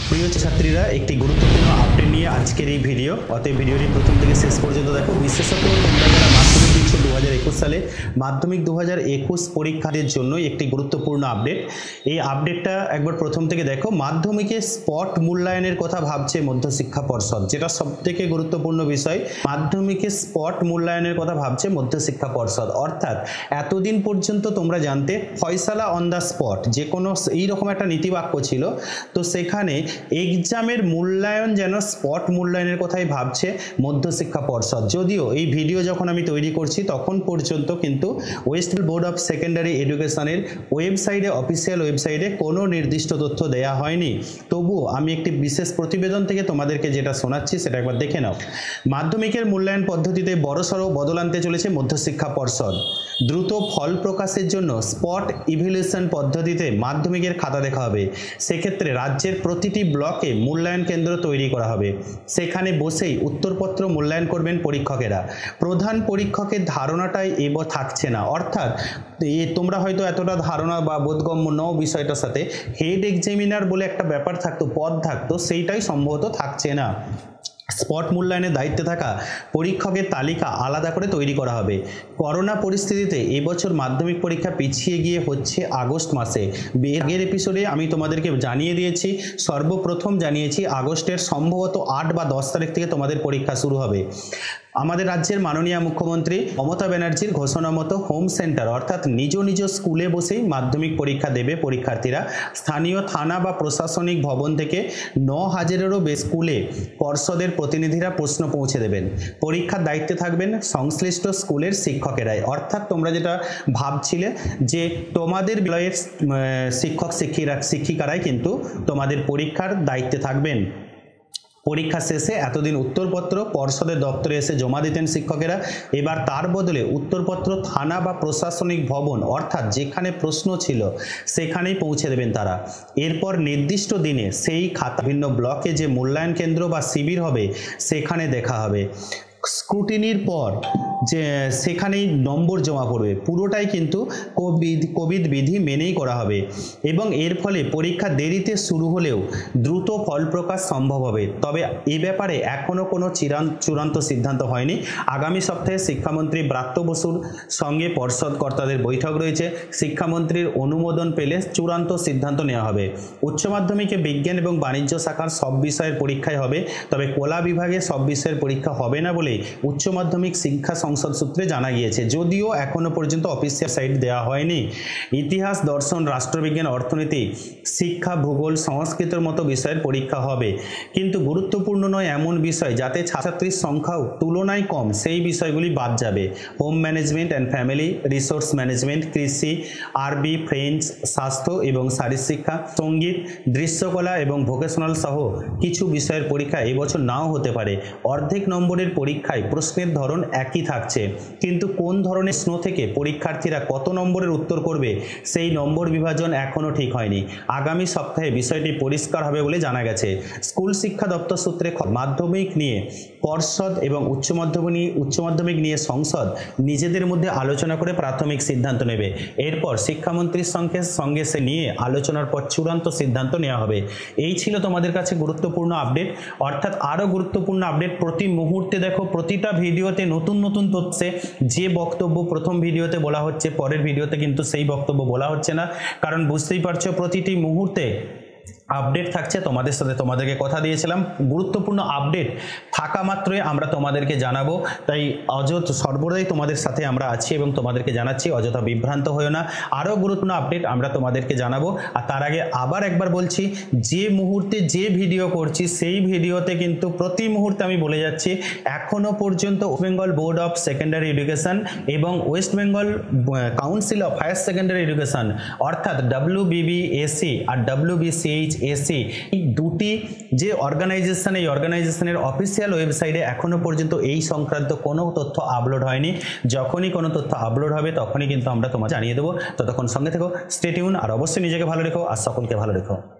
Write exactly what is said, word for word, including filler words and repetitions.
প্রিয় ছাত্রীরা, একটি গুরুত্বপূর্ণ আপডেট নিয়ে আজকের এই ভিডিও। অতএব ভিডিওটি প্রথম থেকে শেষ পর্যন্ত দেখো। বিশেষত তোমরা যারা মাধ্যমিক দিচ্ছ দু হাজার একুশ সালে, মাধ্যমিক দু হাজার একুশ পরীক্ষাদের জন্য একটি গুরুত্বপূর্ণ আপডেট। এই আপডেটটা একবার প্রথম থেকে দেখো। মাধ্যমিকে স্পট মূল্যায়নের কথা ভাবছে মধ্যশিক্ষা পর্ষদ, যেটা সব থেকে গুরুত্বপূর্ণ বিষয়। মাধ্যমিকে স্পট মূল্যায়নের কথা ভাবছে মধ্যশিক্ষা পর্ষদ, অর্থাৎ এতদিন পর্যন্ত তোমরা জানতে ফয়সালা অন দ্য স্পট যে কোনো এইরকম একটা নীতিবাক্য ছিল। তো সেখানে এক্সামের মূল্যায়ন যেন স্পট মূল্যায়নের কথাই ভাবছে মধ্যশিক্ষা পর্ষদ। যদিও এই ভিডিও যখন আমি তৈরি করছি তখন পর্যন্ত কিন্তু West Bengal board of secondary এডুকেশনের ওয়েবসাইটে, অফিসিয়াল ওয়েবসাইটে কোনো নির্দিষ্ট তথ্য দেয়া হয়নি। তবুও আমি একটি বিশেষ প্রতিবেদন থেকে তোমাদেরকে যেটা শোনাচ্ছি সেটা একবার দেখে নাও। মাধ্যমিকের মূল্যায়ন পদ্ধতিতে বড়সড় বদল আনতে চলেছে মধ্যশিক্ষা পর্ষদ। দ্রুত ফল প্রকাশের জন্য স্পট ইভ্যালুয়েশন পদ্ধতিতে মাধ্যমিকের খাতা দেখা হবে। সেক্ষেত্রে রাজ্যের প্রতিটি ব্লকে মূল্যায়ন কেন্দ্র তৈরি করা হবে। সেখানে বসেই উত্তরপত্র মূল্যায়ন করবেন পরীক্ষকেরা। প্রধান পরীক্ষকের ধারণাটাই এবার থাকছে না, অর্থাৎ তোমরা হয়তো এতটা ধারণা বা বোধগম্য নও বিষয়টার সাথে। হেড এক্সামিনার বলে একটা ব্যাপার থাকতো, পদ থাকতো, সেইটাই সম্ভবত থাকছে না। স্পট মূল্যায়নের দায়িত্বে থাকা পরীক্ষকের তালিকা আলাদা করে তৈরি করা হবে। করোনা পরিস্থিতিতে এবছর মাধ্যমিক পরীক্ষা পিছিয়ে গিয়ে হচ্ছে আগস্ট মাসে। আগের এপিসোডে আমি তোমাদেরকে জানিয়ে দিয়েছি, সর্বপ্রথম জানিয়েছি আগস্টের সম্ভবত আট বা দশ তারিখ থেকে তোমাদের পরীক্ষা শুরু হবে। আমাদের রাজ্যের মাননীয় মুখ্যমন্ত্রী মমতা ব্যানার্জির ঘোষণা মতো হোম সেন্টার অর্থাৎ নিজ নিজ স্কুলে বসেই মাধ্যমিক পরীক্ষা দেবে পরীক্ষার্থীরা। স্থানীয় থানা বা প্রশাসনিক ভবন থেকে ন হাজারেরও বেশি স্কুলে পর্ষদের প্রতিনিধিরা প্রশ্ন পৌঁছে দেবেন। পরীক্ষার দায়িত্বে থাকবেন সংশ্লিষ্ট স্কুলের শিক্ষকেরাই, অর্থাৎ তোমরা যেটা ভাবছিলে যে তোমাদের বিদ্যালয়ের শিক্ষক শিক্ষিকা শিক্ষিকারাই কিন্তু তোমাদের পরীক্ষার দায়িত্বে থাকবেন। পরীক্ষা শেষে এতদিন উত্তরপত্র পর্ষদের দপ্তরে এসে জমা দিতেন শিক্ষকেরা, এবার তার বদলে উত্তরপত্র থানা বা প্রশাসনিক ভবন অর্থাৎ যেখানে প্রশ্ন ছিল সেখানেই পৌঁছে দেবেন তারা। এরপর নির্দিষ্ট দিনে সেই খাতা ভিন্ন ব্লকে যে মূল্যায়ন কেন্দ্র বা শিবির হবে সেখানে দেখা হবে। স্ক্রুটিনির পর যে সেখানেই নম্বর জমা পড়বে। পুরোটাই কিন্তু কোভিড কোভিড বিধি মেনেই করা হবে এবং এর ফলে পরীক্ষা দেরিতে শুরু হলেও দ্রুত ফল প্রকাশ সম্ভব হবে। তবে এ ব্যাপারে এখনও কোনো চূড়ান্ত সিদ্ধান্ত হয়নি। আগামী সপ্তাহে শিক্ষামন্ত্রী ব্রাত্য বসুর সঙ্গে পর্ষদ কর্তাদের বৈঠক রয়েছে। শিক্ষামন্ত্রীর অনুমোদন পেলে চূড়ান্ত সিদ্ধান্ত নেওয়া হবে। উচ্চ মাধ্যমিকে বিজ্ঞান এবং বাণিজ্য শাখার সব বিষয়ের পরীক্ষাই হবে, তবে কলা বিভাগে সব বিষয়ের পরীক্ষা হবে না বলে উচ্চ মাধ্যমিক শিক্ষা সংসদ সূত্রে জানা গিয়েছে, যদিও এখনো পর্যন্ত অফিসিয়াল সাইট দেওয়া হয়নি। ইতিহাস, দর্শন, রাষ্ট্রবিজ্ঞান, অর্থনীতি, শিক্ষা, ভূগোল, সংস্কৃতের মতো বিষয়ের পরীক্ষা হবে, কিন্তু গুরুত্বপূর্ণ নয় এমন বিষয় যাতে ছাত্রছাত্রীর সংখ্যাও তুলনায় কম সেই বিষয়গুলি বাদ যাবে। Home management and family, resource management, কৃষি, আরবি, ফ্রেঞ্চ, স্বাস্থ্য এবং শারীরশিক্ষা, সঙ্গীত, দৃশ্যকলা এবং ভোকেশনাল সহ কিছু বিষয়ের পরীক্ষা এবছর নাও হতে পারে। অর্ধেক নম্বরের পরীক্ষায় প্রশ্নের ধরন একই থাকছে, কিন্তু কোন ধরনের প্রশ্ন থেকে পরীক্ষার্থীরা কত নম্বরের উত্তর করবে সেই নম্বর বিভাজন এখনও ঠিক হয়নি। আগামী সপ্তাহে বিষয়টি পরিষ্কার হবে বলে জানা গেছে। স্কুল শিক্ষা দপ্তর সূত্রে মাধ্যমিক নিয়ে পর্ষদ এবং উচ্চ মাধ্যমিক উচ্চ মাধ্যমিক নিয়ে সংসদ নিজেদের মধ্যে আলোচনা করে প্রাথমিক সিদ্ধান্ত নেবে। এরপর শিক্ষামন্ত্রীর সঙ্গে সঙ্গে সে নিয়ে আলোচনার পর চূড়ান্ত সিদ্ধান্ত নেওয়া হবে। এই ছিল তোমাদের কাছে গুরুত্বপূর্ণ আপডেট, অর্থাৎ আরও গুরুত্বপূর্ণ আপডেট প্রতি মুহূর্তে দেখো। প্রতিটা ভিডিওতে নতুন নতুন তথ্যে যে বক্তব্য প্রথম ভিডিওতে বলা হচ্ছে পরের ভিডিওতে কিন্তু সেই বক্তব্য বলা হচ্ছে না, কারণ বুঝতেই পারছো প্রতিটি মুহূর্তে আপডেট থাকছে তোমাদের সাথে। তোমাদেরকে কথা দিয়েছিলাম গুরুত্বপূর্ণ আপডেট থাকা মাত্রই আমরা তোমাদেরকে জানাবো, তাই অযথা সর্বদাই তোমাদের সাথে আমরা আছি এবং তোমাদেরকে জানাচ্ছি, অযথা বিভ্রান্ত হয়েও না। আরও গুরুত্বপূর্ণ আপডেট আমরা তোমাদেরকে জানাবো। আর তার আগে আবার একবার বলছি, যে মুহূর্তে যে ভিডিও করছি সেই ভিডিওতে কিন্তু প্রতি মুহূর্তে আমি বলে যাচ্ছি এখনও পর্যন্ত West Bengal board of secondary education এবং West Bengal council of higher secondary education অর্থাৎ ডাব্লিউবিবিএসসি আর ডাব্লিউবিসিএইচ এসি এই দুটি যে অর্গানাইজেশন, এই অর্গানাইজেশনের অফিসিয়াল ওয়েবসাইটে এখনো পর্যন্ত এই সংক্রান্ত কোনো তথ্য আপলোড হয়নি। যখনই কোনো তথ্য আপলোড হবে তখনই কিন্তু আমরা তোমাকে জানিয়ে দেবো। ততক্ষণ সঙ্গে থেকো, স্টে টিউন, আর অবশ্যই নিজেকে ভালো রেখো আর সকলকে ভালো রেখো।